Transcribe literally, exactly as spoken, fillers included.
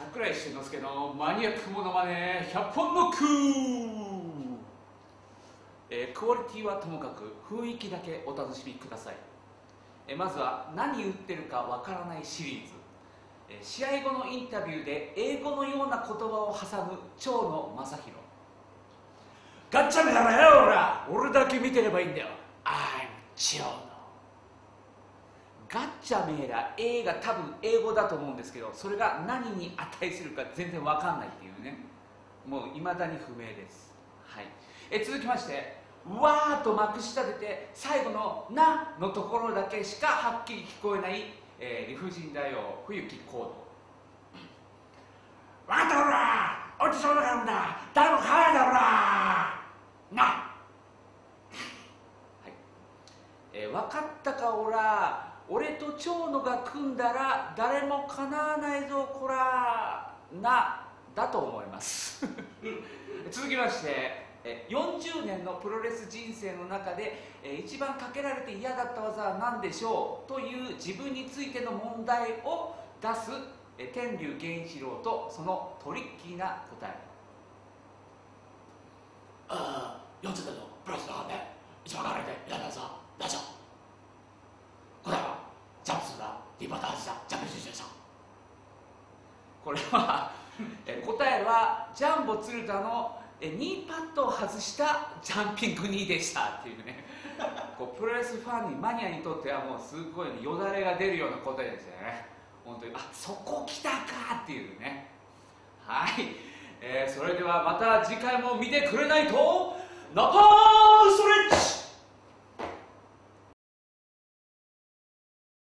櫻井俊之介のマニアックモノマネひゃっぽんノック、えー、クオリティはともかく雰囲気だけお楽しみください。えー、まずは何言ってるかわからないシリーズ、えー、試合後のインタビューで英語のような言葉を挟む蝶野正宏。ガッチャメだろよ、俺ら俺だけ見てればいいんだよ。 I'm 蝶野。ガッチャメーラ A が多分英語だと思うんですけど、それが何に値するか全然わかんないっていうね、もういまだに不明です。はい、え続きまして、わーとまくし立てて最後の「な」のところだけしかはっきり聞こえない、えー、理不尽だよ冬木行動。わかったほら、落ちそうだからんだ、誰も買わないだろな。はい、えー、分かったかおら、俺と蝶野が組んだら誰もかなわないぞこらな、だと思います続きまして、よんじゅうねんのプロレス人生の中で一番かけられて嫌だった技は何でしょうという自分についての問題を出す天龍源一郎とそのトリッキーな答え。 ああ、よんじゅうねんのプロレスの中で一番かけられて嫌だった技何でしょう。答えはジャンプするなリバタージだジャンプシューでした。 これは答えはジャンボ鶴田のニーパッドを外したジャンピングニーでしたっていうねこうプロレスファンにマニアにとってはもうすごい、ね、よだれが出るような答えですよね。本当に、あ、そこ来たかっていうね。はい、えー、それではまた次回も見てくれないとナパーストレッチ